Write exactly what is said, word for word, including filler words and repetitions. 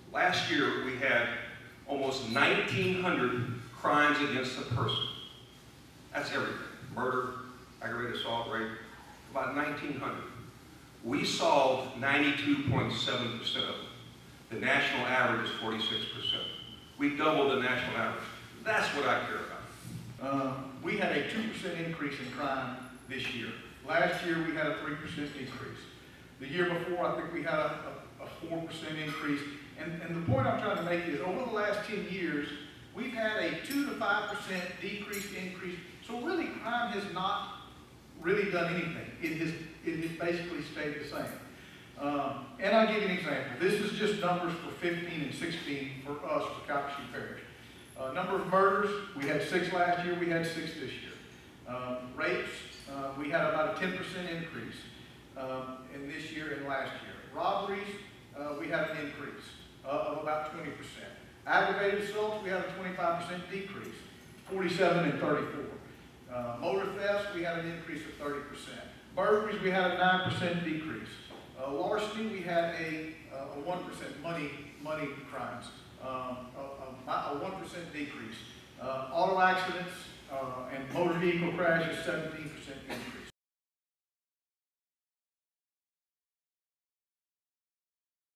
Last year, we had almost nineteen hundred crimes against the person. That's everything. Murder, aggravated assault, rape, about nineteen hundred. We solved ninety-two point seven percent of them. The national average is forty-six percent. We doubled the national average. That's what I care about. Uh, we had a two percent increase in crime this year. Last year, we had a three percent increase. The year before, I think we had a, a, a four percent increase. And, and the point I'm trying to make is, over the last ten years, we've had a two to five percent decrease, increase. So really, crime has not really done anything. It has, it has basically stayed the same. Um, and I'll give you an example. This is just numbers for fifteen and sixteen for us, for Calcasieu Parish. Uh, number of murders, we had six last year, we had six this year. Um, rapes, uh, we had about a ten percent increase um, in this year and last year. Robberies, uh, we had an increase uh, of about twenty percent. Aggravated assaults, we had a twenty-five percent decrease, forty-seven and thirty-four. Uh, motor thefts, we had an increase of thirty percent. Burglaries, we had a nine percent decrease. Uh, larceny, we had a, uh, a one percent money, money crimes, um, a, a, a one percent decrease. Uh, auto accidents uh, and motor vehicle crashes, seventeen percent increase.